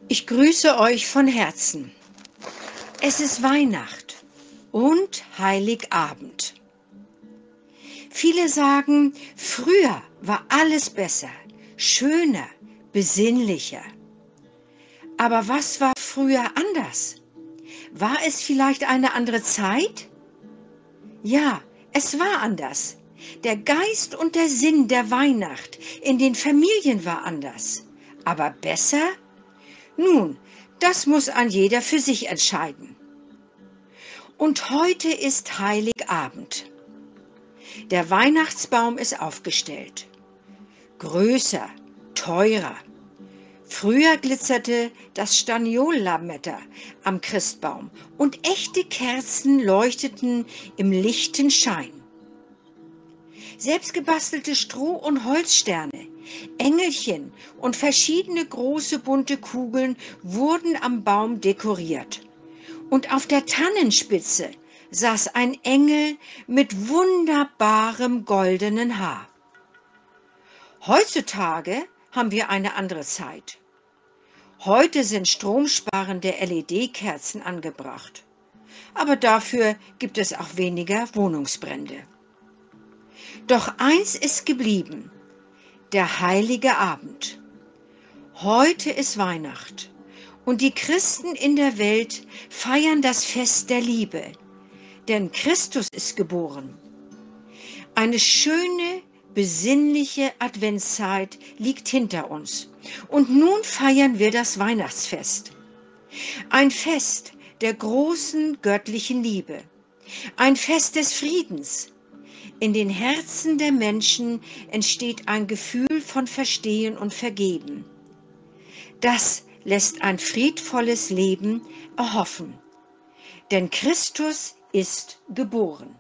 Ich grüße euch von Herzen. Es ist Weihnacht und Heiligabend. Viele sagen, früher war alles besser, schöner, besinnlicher. Aber was war früher anders? War es vielleicht eine andere Zeit? Ja, es war anders. Der Geist und der Sinn der Weihnacht in den Familien war anders. Aber besser? Nun, das muss ein jeder für sich entscheiden. Und heute ist Heiligabend. Der Weihnachtsbaum ist aufgestellt. Größer, teurer. Früher glitzerte das Staniollametta am Christbaum und echte Kerzen leuchteten im lichten Schein. Selbstgebastelte Stroh- und Holzsterne, Engelchen und verschiedene große bunte Kugeln wurden am Baum dekoriert. Und auf der Tannenspitze saß ein Engel mit wunderbarem goldenen Haar. Heutzutage haben wir eine andere Zeit. Heute sind stromsparende LED-Kerzen angebracht. Aber dafür gibt es auch weniger Wohnungsbrände. Doch eins ist geblieben: der heilige Abend. Heute ist Weihnacht und die Christen in der Welt feiern das Fest der Liebe, denn Christus ist geboren. Eine schöne, besinnliche Adventszeit liegt hinter uns und nun feiern wir das Weihnachtsfest. Ein Fest der großen göttlichen Liebe, ein Fest des Friedens. In den Herzen der Menschen entsteht ein Gefühl von Verstehen und Vergeben. Das lässt ein friedvolles Leben erhoffen, denn Christus ist geboren.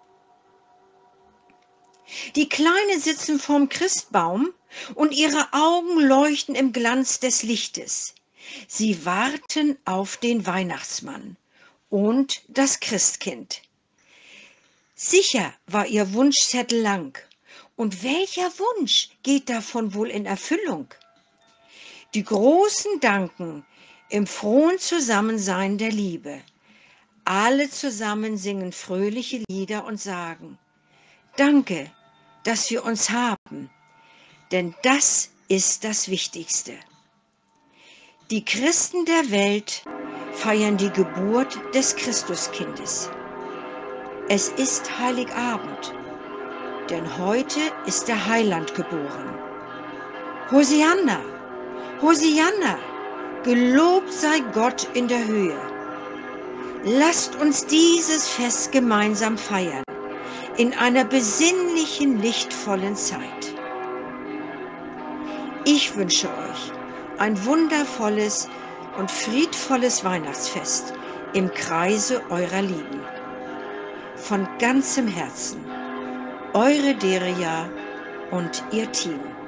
Die Kleinen sitzen vorm Christbaum und ihre Augen leuchten im Glanz des Lichtes. Sie warten auf den Weihnachtsmann und das Christkind. Sicher war ihr Wunschzettel lang. Und welcher Wunsch geht davon wohl in Erfüllung? Die Großen danken im frohen Zusammensein der Liebe. Alle zusammen singen fröhliche Lieder und sagen: Danke, dass wir uns haben, denn das ist das Wichtigste. Die Christen der Welt feiern die Geburt des Christuskindes. Es ist Heiligabend, denn heute ist der Heiland geboren. Hosianna, Hosianna, gelobt sei Gott in der Höhe. Lasst uns dieses Fest gemeinsam feiern, in einer besinnlichen, lichtvollen Zeit. Ich wünsche euch ein wundervolles und friedvolles Weihnachtsfest im Kreise eurer Lieben. Von ganzem Herzen, eure Deria und ihr Team.